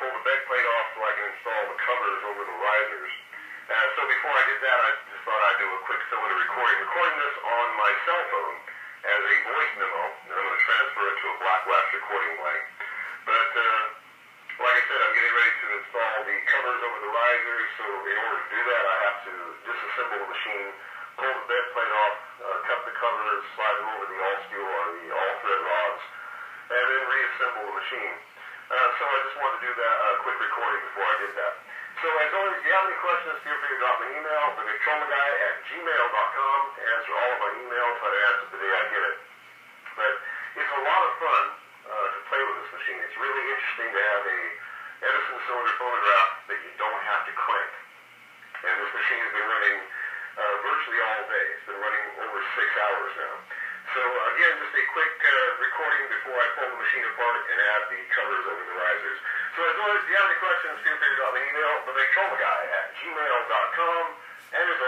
pull the bed plate off so I can install the covers over the risers. So before I did that, I just thought I'd do a quick cylinder recording. Recording this on my cell phone as a voice memo, and I'm going to transfer it to a Black Wax recording blank. But like I said, I'm getting ready to install the covers over the risers, so in order to do that, I have to disassemble the machine, pull the bed plate off, cut the covers, slide them over the all-steel or the all-thread rods, and then reassemble the machine. So I just wanted to do that quick recording before I did that. So as always, if you have any questions, feel free to drop me an email, thevictromaguy@gmail.com, to answer all of my emails, try to answer the day I get it. But it's a lot of fun to play with this machine. It's really interesting to have a Edison cylinder phonograph that you don't have to crank. And this machine has been running virtually all day. It's been running over 6 hours now. So again, just a quick recording before I pull the machine apart and add the covers over the risers. So as always, if you have any questions, feel free to drop me an email, thevictromaguy@gmail.com. And as